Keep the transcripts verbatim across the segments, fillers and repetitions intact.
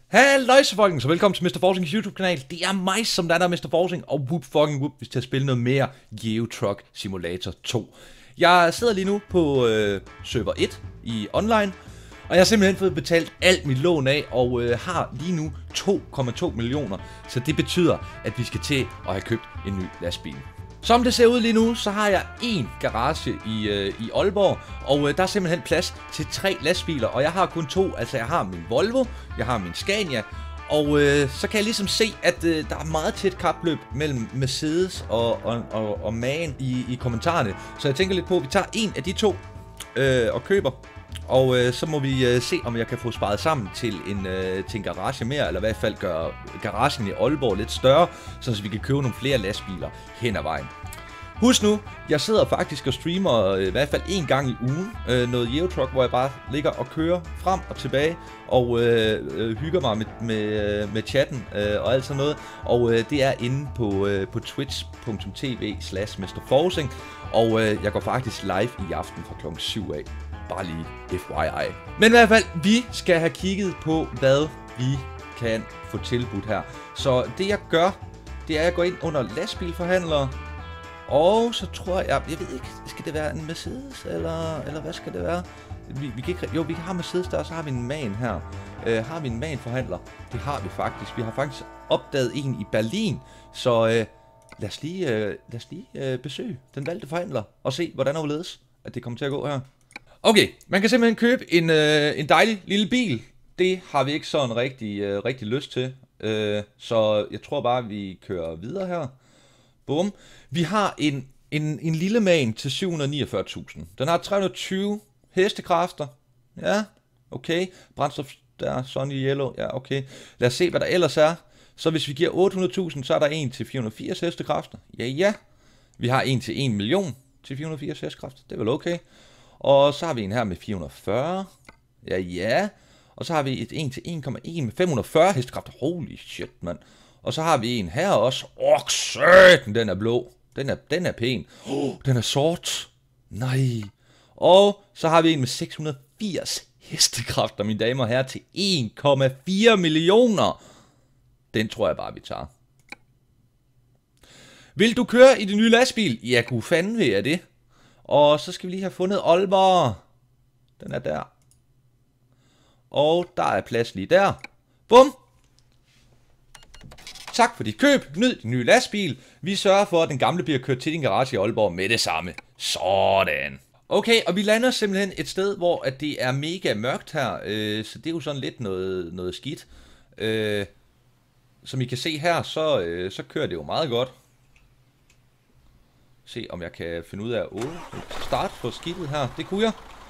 Halløjsa folkens, så velkommen til mister Forsings YouTube-kanal. Det er mig, som der er der mister Forsing, og whoop fucking whoop, vi skal spille noget mere Geo Truck Simulator to. Jeg sidder lige nu på øh, server et i online, og jeg har simpelthen fået betalt alt mit lån af, og øh, har lige nu to komma to millioner, så det betyder, at vi skal til at have købt en ny lastbil. Som det ser ud lige nu, så har jeg en garage i, øh, i Aalborg, og øh, der er simpelthen plads til tre lastbiler, og jeg har kun to. Altså jeg har min Volvo, jeg har min Scania, og øh, så kan jeg ligesom se, at øh, der er meget tæt kapløb mellem Mercedes og, og, og, og MAN i, i kommentarerne. Så jeg tænker lidt på, at vi tager en af de to øh, og køber, og øh, så må vi øh, se, om jeg kan få sparet sammen til en, øh, til en garage mere, eller i hvert fald gøre garagen i Aalborg lidt større, så vi kan købe nogle flere lastbiler hen ad vejen. Husk nu, jeg sidder faktisk og streamer øh, i hvert fald en gang i ugen øh, noget Geo Truck, hvor jeg bare ligger og kører frem og tilbage og øh, øh, hygger mig med, med, øh, med chatten øh, og alt sådan noget. Og øh, det er inde på, øh, på twitch punktum tv slash mister Forsing, og øh, jeg går faktisk live i aften fra klokken syv af. Bare lige F Y I. Men i hvert fald, vi skal have kigget på, hvad vi kan få tilbudt her. Så det jeg gør, det er, at jeg går ind under lastbilforhandlere. Og så tror jeg, jeg ved ikke, skal det være en Mercedes, eller, eller hvad skal det være? Vi, vi kan ikke, jo, vi har Mercedes der, og så har vi en MAN her. Øh, har vi en MAN-forhandler? Det har vi faktisk. Vi har faktisk opdaget en i Berlin, så øh, lad os lige, øh, lad os lige øh, besøge den valgte forhandler, og se, hvordan overledes, at det kommer til at gå her. Okay, man kan simpelthen købe en, øh, en dejlig lille bil. Det har vi ikke sådan rigtig, øh, rigtig lyst til, øh, så jeg tror bare, vi kører videre her. Bum. Vi har en, en, en lille MAN til syv hundrede og niogfyrre tusind. Den har tre hundrede og tyve hestekræfter. Ja, okay. Brændstof, der er Sunny Yellow. Ja, okay. Lad os se, hvad der ellers er. Så hvis vi giver otte hundrede tusind, så er der en til fire hundrede og firs hestekræfter. Ja, ja. Vi har en til en million til fire hundrede og firs hestekræfter. Det er vel okay. Og så har vi en her med fire hundrede og fyrre. Ja, ja. Og så har vi et en til en komma en med fem hundrede og fyrre hestekræfter. Holy shit, mand. Og så har vi en her også. Åh, oh, sødt, den er blå. Den er, den er pæn. Oh, den er sort. Nej. Og så har vi en med seks hundrede og firs hestekræfter, mine damer og herrer, til en komma fire millioner. Den tror jeg bare, vi tager. Vil du køre i det nye lastbil? Ja, gud fanden vil jeg det. Og så skal vi lige have fundet Aalborg. Den er der. Og der er plads lige der. Bum. Tak for dit køb. Nyd din nye lastbil. Vi sørger for, at den gamle bliver kørt til din garage i Aalborg med det samme. Sådan. Okay, og vi lander simpelthen et sted, hvor at det er mega mørkt her. Øh, så det er jo sådan lidt noget, noget skidt. Øh, som I kan se her, så, øh, så kører det jo meget godt. Se om jeg kan finde ud af at åbne. Start på skidtet her. Det kunne jeg.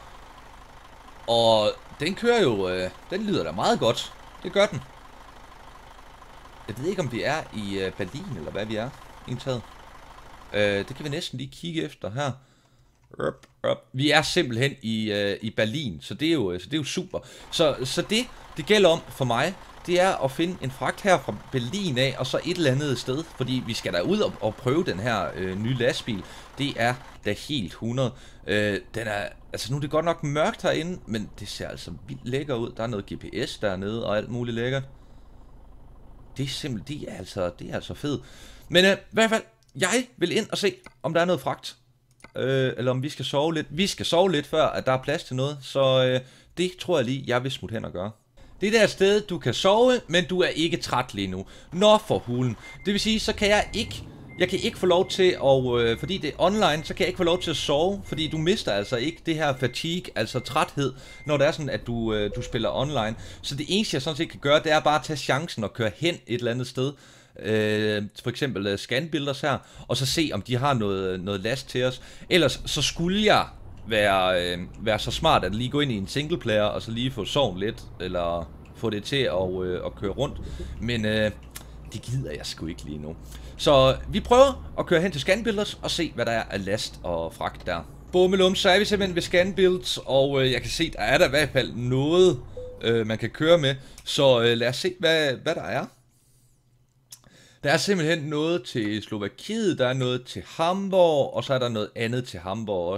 Og den kører jo, øh, den lyder da meget godt. Det gør den. Jeg ved ikke, om vi er i øh, Berlin, eller hvad vi er indtaget. Øh, det kan vi næsten lige kigge efter her. Up, up. Vi er simpelthen i, øh, i Berlin, så det, er jo, så det er jo super. Så, så det, det gælder om for mig, det er at finde en fragt her fra Berlin af, og så et eller andet sted. Fordi vi skal da ud og, og prøve den her øh, nye lastbil. Det er da helt hundrede. Øh, den er, altså nu er det godt nok mørkt herinde, men det ser altså vildt lækker ud. Der er noget G P S dernede og alt muligt lækkert. Det er simpelthen, det er altså, det er altså fedt. Men øh, i hvert fald, jeg vil ind og se, om der er noget fragt. Øh, eller om vi skal sove lidt. Vi skal sove lidt, før at der er plads til noget. Så øh, det tror jeg lige, jeg vil smutte hen og gøre. Det der sted, du kan sove, men du er ikke træt lige nu. Nå for hulen. Det vil sige, så kan jeg ikke... Jeg kan ikke få lov til at, øh, fordi det er online, så kan jeg ikke få lov til at sove, fordi du mister altså ikke det her fatigue, altså træthed, når det er sådan, at du, øh, du spiller online. Så det eneste, jeg sådan set kan gøre, det er bare at tage chancen og køre hen et eller andet sted. Øh, for eksempel uh, Scanbuilders her, og så se, om de har noget, noget last til os. Ellers så skulle jeg være, øh, være så smart, at lige gå ind i en singleplayer, og så lige få soven lidt, eller få det til at, øh, at køre rundt. Men øh, det gider jeg sgu ikke lige nu. Så vi prøver at køre hen til Scanbuilders og se, hvad der er af last og fragt der. Bummelum, så er vi simpelthen ved Scanbuilds, og øh, jeg kan se, der er der i hvert fald noget, øh, man kan køre med. Så øh, lad os se, hvad, hvad der er. Der er simpelthen noget til Slovakiet, der er noget til Hamburg, og så er der noget andet til Hamburg også.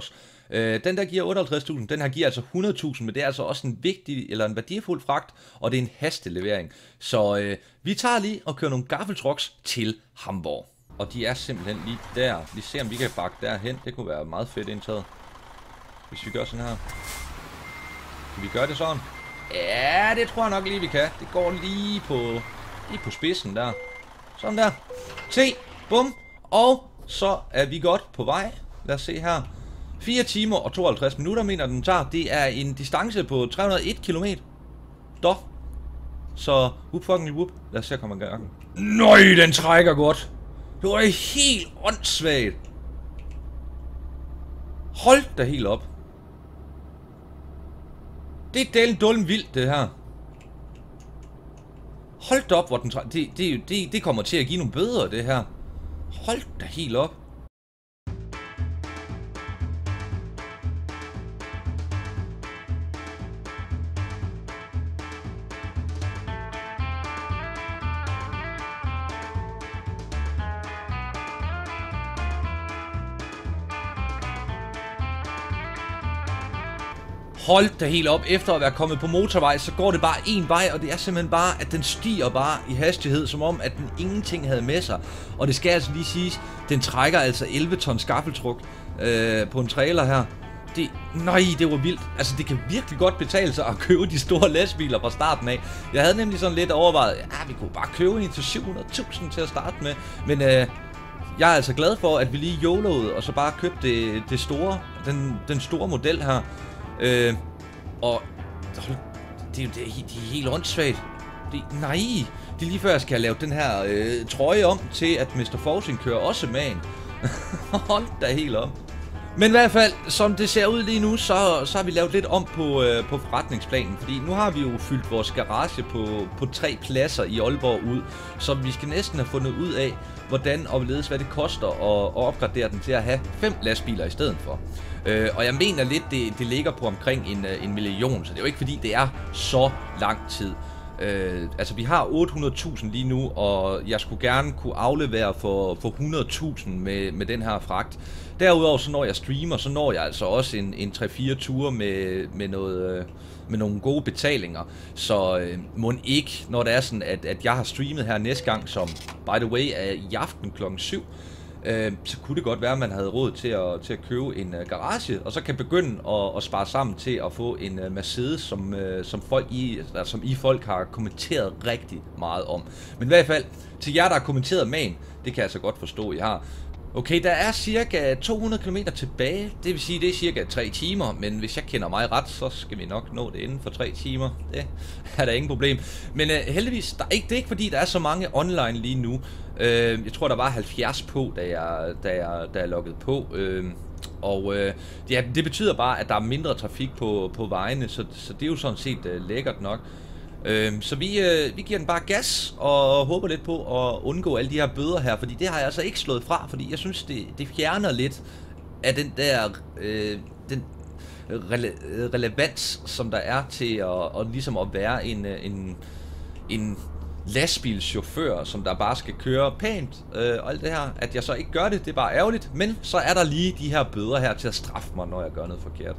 Øh, den der giver otteoghalvtreds tusind, den her giver altså hundrede tusind, men det er altså også en vigtig, eller en værdifuld fragt, og det er en hastelevering. Så øh, vi tager lige og kører nogle gaffeltrucks til Hamborg. Og de er simpelthen lige der. Vi ser, om vi kan bakke derhen. Det kunne være meget fedt indtaget. Hvis vi gør sådan her. Kan vi gøre det sådan? Ja, det tror jeg nok lige, vi kan. Det går lige på, lige på spidsen der. Sådan der. T. Bum. Og så er vi godt på vej. Lad os se her. fire timer og tooghalvtreds minutter, mener den tager. Det er en distance på tre hundrede og en kilometer. Da. Så, whoop fucking whoop. Lad os se, at komme i gang. Nøj, den trækker godt. Det var helt åndssvagt. Hold da helt op. Det er delen dullen vildt, det her. Hold da op, hvor den trækker. Det, det, det, det kommer til at give nogle bøder, det her. Hold da helt op. Hold da helt op, efter at være kommet på motorvej, så går det bare en vej, og det er simpelthen bare, at den stiger bare i hastighed, som om, at den ingenting havde med sig. Og det skal altså lige siges, den trækker altså elleve ton skaffeltruk øh, på en trailer her. Det, nej, det var vildt. Altså, det kan virkelig godt betale sig at købe de store lastbiler fra starten af. Jeg havde nemlig sådan lidt overvejet, ja, vi kunne bare købe en til syv hundrede tusind til at starte med. Men øh, jeg er altså glad for, at vi lige YOLO'ede, og så bare købte det, det store, den, den store model her. Øh, og det, det, det, det er helt åndssvagt. Det, nej, det er lige før jeg skal lave den her øh, trøje om til, at mister Forcing kører også med en. Hold da helt op. Men i hvert fald, som det ser ud lige nu, så, så har vi lavet lidt om på, øh, på forretningsplanen. Fordi nu har vi jo fyldt vores garage på, på tre pladser i Aalborg ud. Så vi skal næsten have fundet ud af, hvordan og hvorledes, hvad det koster at, at opgradere den til at have fem lastbiler i stedet for. Øh, og jeg mener lidt, det, det ligger på omkring en, en million, så det er jo ikke fordi, det er så lang tid. Øh, altså vi har otte hundrede tusind lige nu, og jeg skulle gerne kunne aflevere for, for hundrede tusind med, med den her fragt. Derudover så når jeg streamer, så når jeg altså også en, en tre fire ture med, med, noget, med nogle gode betalinger. Så øh, må ikke, når det er sådan, at, at jeg har streamet her næste gang, som by the way er i aften klokken syv, øh, så kunne det godt være, at man havde råd til at, til at købe en uh, garage, og så kan begynde at, at spare sammen til at få en uh, Mercedes, som, uh, som, folk I, altså, som I folk har kommenteret rigtig meget om. Men i hvert fald, til jer, der har kommenteret magen, det kan jeg så godt forstå, I har. Okay, der er cirka to hundrede kilometer tilbage, det vil sige, det er cirka tre timer, men hvis jeg kender mig ret, så skal vi nok nå det inden for tre timer. Det er der ingen problem. Men uh, heldigvis, der er ikke, det er ikke fordi, der er så mange online lige nu. Uh, jeg tror, der var halvfjerds på, da jeg, da jeg, da jeg loggede på. Uh, og uh, ja, det betyder bare, at der er mindre trafik på, på vejene, så, så det er jo sådan set uh, lækkert nok. Øhm, så vi, øh, vi giver den bare gas og håber lidt på at undgå alle de her bøder her, fordi det har jeg altså ikke slået fra, fordi jeg synes det, det fjerner lidt af den der øh, den rele relevans, som der er til at, og ligesom at være en, en, en lastbilschauffør, som der bare skal køre pænt øh, og alt det her. At jeg så ikke gør det, det er bare ærgerligt, men så er der lige de her bøder her til at straffe mig, når jeg gør noget forkert.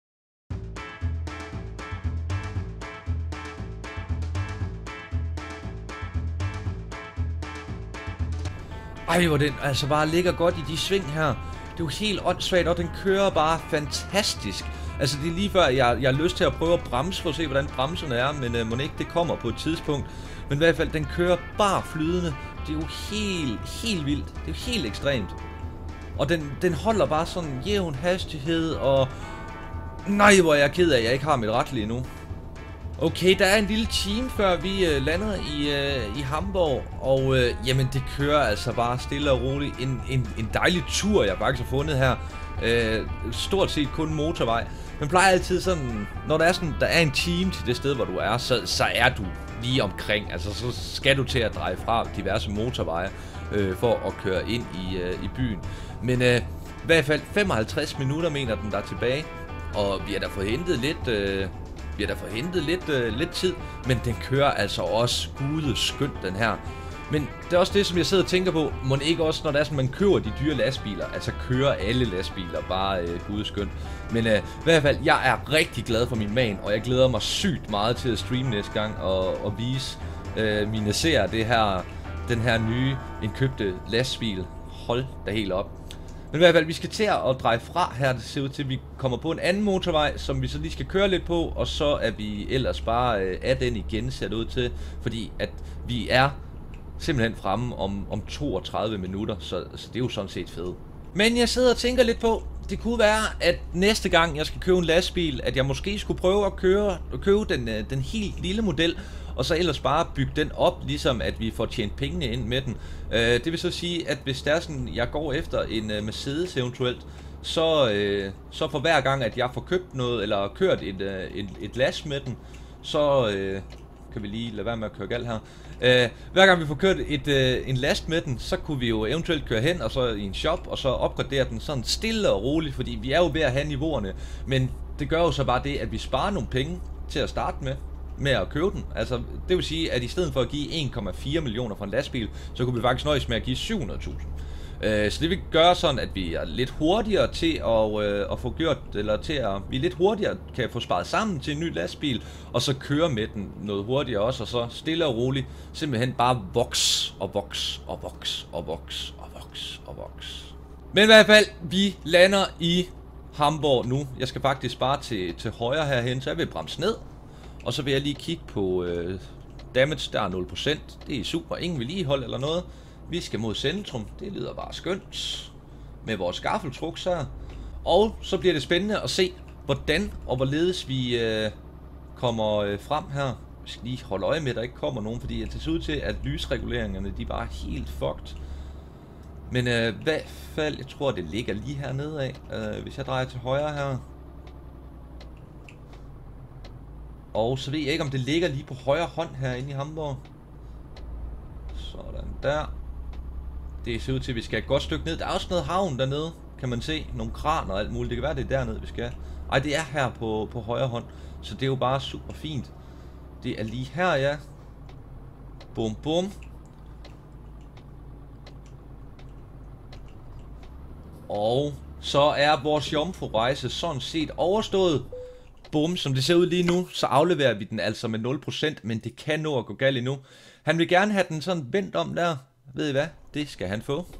Ej, hvor den altså bare ligger godt i de sving her. Det er jo helt åndssvagt, og den kører bare fantastisk. Altså, det er lige før, jeg, jeg har lyst til at prøve at bremse for at se, hvordan bremserne er, men uh, må ikke det kommer på et tidspunkt. Men i hvert fald, den kører bare flydende. Det er jo helt, helt vildt. Det er jo helt ekstremt. Og den, den holder bare sådan en jævn hastighed, og... Nej, hvor er jeg ked af, at jeg ikke har mit retlige endnu. Okay, der er en lille time før vi øh, lander i, øh, i Hamborg, og øh, jamen det kører altså bare stille og roligt. En, en, en dejlig tur, jeg faktisk har fundet her. Øh, stort set kun motorvej. Man plejer altid sådan, når der er sådan, der er en time til det sted, hvor du er, så, så er du lige omkring. Altså så skal du til at dreje fra diverse motorveje øh, for at køre ind i, øh, i byen. Men øh, i hvert fald femoghalvtreds minutter mener den der tilbage, og vi har da fået hentet lidt... Øh, Vi har da fået hentet lidt, øh, lidt tid, men den kører altså også gude skønt, den her. Men det er også det, som jeg sidder og tænker på, må ikke også, når det er sådan, man køber de dyre lastbiler, altså kører alle lastbiler, bare øh, gudskønt. Men øh, i hvert fald, jeg er rigtig glad for min man, og jeg glæder mig sygt meget til at streame næste gang og, og vise øh, mine seere det her, den her nye indkøbte lastbil. Hold da helt op. Men i hvert fald, vi skal til at dreje fra her. Det ser ud til, at vi kommer på en anden motorvej, som vi så lige skal køre lidt på. Og så er vi ellers bare øh, af den igen, ser det ud til. Fordi at vi er simpelthen fremme om, om toogtredive minutter, så, så det er jo sådan set fedt. Men jeg sidder og tænker lidt på, det kunne være, at næste gang jeg skal købe en lastbil, at jeg måske skulle prøve at køre, at købe den, den helt lille model, og så ellers bare bygge den op, ligesom at vi får tjent pengene ind med den. Øh, det vil så sige, at hvis der er sådan, jeg går efter en uh, Mercedes eventuelt, så, øh, så for hver gang, at jeg får købt noget, eller kørt et, uh, et, et last med den, så øh, kan vi lige lade være med at køre galt her. Øh, hver gang vi får kørt et, øh, en last med den, så kunne vi jo eventuelt køre hen og så i en shop, og så opgradere den sådan stille og roligt, fordi vi er jo ved at have niveauerne. Men det gør jo så bare det, at vi sparer nogle penge til at starte med. med at købe den. Altså, det vil sige, at i stedet for at give en komma fire millioner for en lastbil, så kunne vi faktisk nøjes med at give syv hundrede tusind. Øh, så det vil gøre sådan, at vi er lidt hurtigere til at, øh, at få gjort, eller til at vi lidt hurtigere kan få sparet sammen til en ny lastbil, og så køre med den noget hurtigere også, og så stille og roligt simpelthen bare voks og voks og voks og voks og voks og voks. Men i hvert fald, vi lander i Hamburg nu. Jeg skal faktisk bare til, til højre herhen, så jeg vil bremse ned. Og så vil jeg lige kigge på øh, damage, der er nul procent. Det er super, ingen vedligehold eller noget. Vi skal mod centrum, det lyder bare skønt. Med vores gaffeltrucks her. Og så bliver det spændende at se, hvordan og hvorledes vi øh, kommer øh, frem her. Vi skal lige holde øje med, at der ikke kommer nogen, fordi det ser ud til, at lysreguleringerne, de bare er helt fucked. Men øh, i hvert fald, jeg tror, det ligger lige hernede af. Øh, hvis jeg drejer til højre her. Og så ved jeg ikke, om det ligger lige på højre hånd herinde i Hamburg. Sådan der. Det ser ud til, at vi skal et godt stykke ned. Der er også noget havn dernede, kan man se. Nogle kraner og alt muligt. Det kan være, det er dernede, vi skal. Ej, det er her på, på højre hånd. Så det er jo bare super fint. Det er lige her, ja. Bum, bum. Og så er vores jomfru-rejse sådan set overstået. Bum, som det ser ud lige nu, så afleverer vi den altså med nul procent, men det kan nå at gå galt endnu. Han vil gerne have den sådan vendt om der. Ved I hvad? Det skal han få.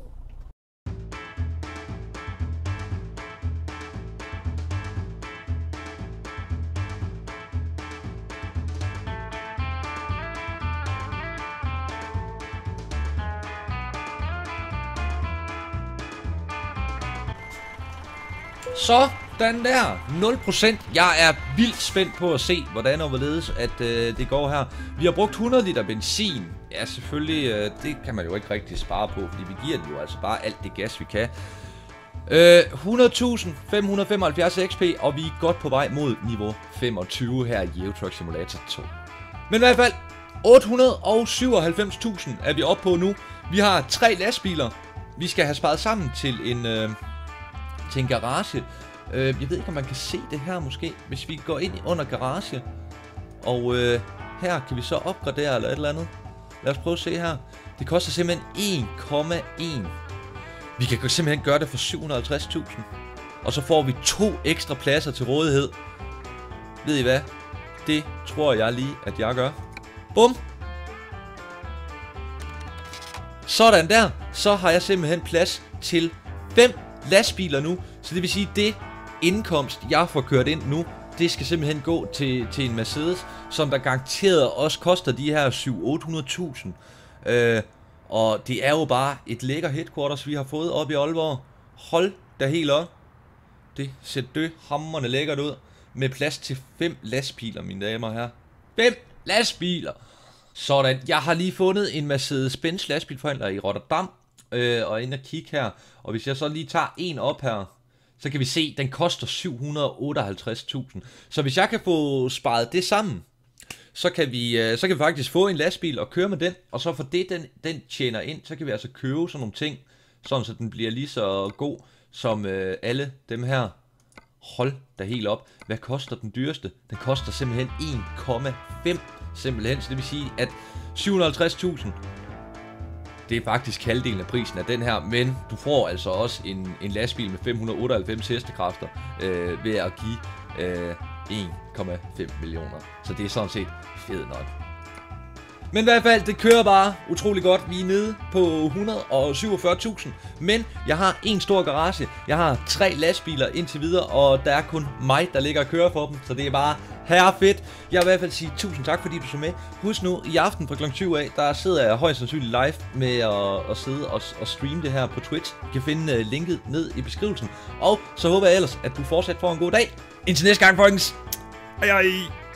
Så den der, nul procent. Jeg er vildt spændt på at se, hvordan og hvorledes at øh, det går her. Vi har brugt hundrede liter benzin. Ja, selvfølgelig, øh, det kan man jo ikke rigtig spare på, fordi vi giver den jo altså bare alt det gas, vi kan. Øh, hundrede tusind fem hundrede femoghalvfjerds X P, og vi er godt på vej mod niveau femogtyve her i Euro Truck Simulator to. Men i hvert fald, otte hundrede syvoghalvfems tusind er vi oppe på nu. Vi har tre lastbiler. Vi skal have sparet sammen til en, øh, til en garage. Jeg ved ikke, om man kan se det her måske, hvis vi går ind under garage. Og øh, her kan vi så opgradere eller et eller andet. Lad os prøve at se her. Det koster simpelthen en komma en. Vi kan simpelthen gøre det for syv hundrede og halvtreds tusind. Og så får vi to ekstra pladser til rådighed. Ved I hvad? Det tror jeg lige, at jeg gør. Bum! Sådan der. Så har jeg simpelthen plads til fem lastbiler nu. Så det vil sige, det indkomst, jeg får kørt ind nu, det skal simpelthen gå til, til en Mercedes, som der garanteret også koster de her syv til otte hundrede tusind. Øh, og det er jo bare et lækker headquarters, vi har fået op i Aalborg. Hold da helt op. Det ser dø hamrende lækkert ud. Med plads til fem lastbiler, mine damer her. Fem lastbiler! Sådan, jeg har lige fundet en Mercedes-Benz lastbilforhandler i Rotterdam. Øh, og ind og kigge her. Og hvis jeg så lige tager en op her, så kan vi se, at den koster syv hundrede og otteoghalvtreds tusind. Så hvis jeg kan få sparet det sammen, så kan vi, så kan vi faktisk få en lastbil og køre med den. Og så for det, den, den tjener ind, så kan vi altså købe sådan nogle ting, sådan så den bliver lige så god som øh, alle dem her. Hold da helt op. Hvad koster den dyreste? Den koster simpelthen en komma fem. Simpelthen, så det vil sige, at syv hundrede og halvtreds tusind, Det er faktisk halvdelen af prisen af den her, men du får altså også en, en lastbil med fem hundrede og otteoghalvfems hestekræfter øh, ved at give øh, en komma fem millioner. Så det er sådan set fedt nok. Men i hvert fald, det kører bare utrolig godt. Vi er nede på et hundrede og syvogfyrre tusind. Men jeg har en stor garage. Jeg har tre lastbiler indtil videre, og der er kun mig, der ligger og kører for dem. Så det er bare herre fedt. Jeg vil i hvert fald sige tusind tak, fordi du så med. Husk nu, i aften fra klokken syv af, der sidder jeg højst sandsynligt live med at, at sidde og, og streame det her på Twitch. Du kan finde linket ned i beskrivelsen. Og så håber jeg ellers, at du fortsat får en god dag. Indtil næste gang, folkens. Hej hej.